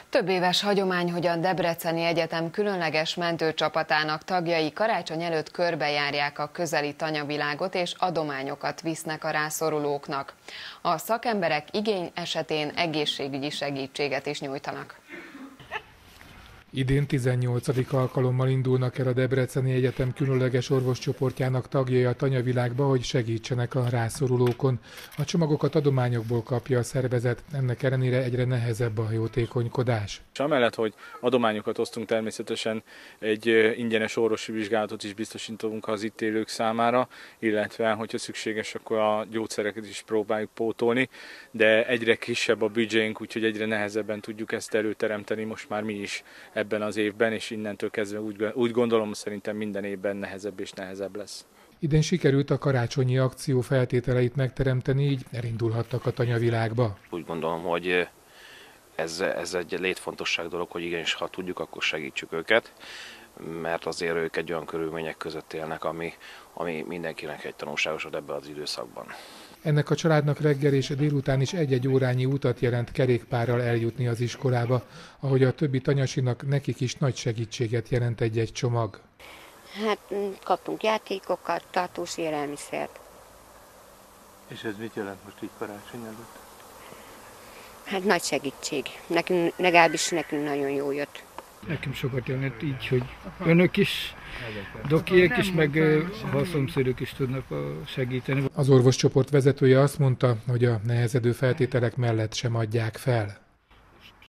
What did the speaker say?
Több éves hagyomány, hogy a Debreceni Egyetem különleges mentőcsapatának tagjai karácsony előtt körbejárják a közeli tanyavilágot és adományokat visznek a rászorulóknak. A szakemberek igény esetén egészségügyi segítséget is nyújtanak. Idén 18. alkalommal indulnak el a Debreceni Egyetem különleges orvoscsoportjának tagjai a tanyavilágba, hogy segítsenek a rászorulókon. A csomagokat adományokból kapja a szervezet, ennek ellenére egyre nehezebb a jótékonykodás. És amellett, hogy adományokat osztunk, természetesen egy ingyenes orvosi vizsgálatot is biztosítunk az itt élők számára, illetve, hogyha szükséges, akkor a gyógyszereket is próbáljuk pótolni, de egyre kisebb a büdzsénk, úgyhogy egyre nehezebben tudjuk ezt előteremteni most már mi is ebben az évben, és innentől kezdve úgy gondolom, szerintem minden évben nehezebb és nehezebb lesz. Idén sikerült a karácsonyi akció feltételeit megteremteni, így elindulhattak a tanyavilágba. Úgy gondolom, hogy ez egy létfontosság dolog, hogy igenis, ha tudjuk, akkor segítsük őket, mert azért ők egy olyan körülmények között élnek, ami mindenkinek egy tanulságosod ebben az időszakban. Ennek a családnak reggel és délután is egy-egy órányi utat jelent kerékpárral eljutni az iskolába, ahogy a többi tanyasinak, nekik is nagy segítséget jelent egy-egy csomag. Hát kaptunk játékokat, tartós élelmiszert. És ez mit jelent most így karácsony előtt? Hát nagy segítség. Nekünk, legalábbis nekünk nagyon jó jött. Nekem sokat jelent így, hogy önök is, dokiek is, meg a szomszédok is tudnak segíteni. Az orvoscsoport vezetője azt mondta, hogy a nehezedő feltételek mellett sem adják fel.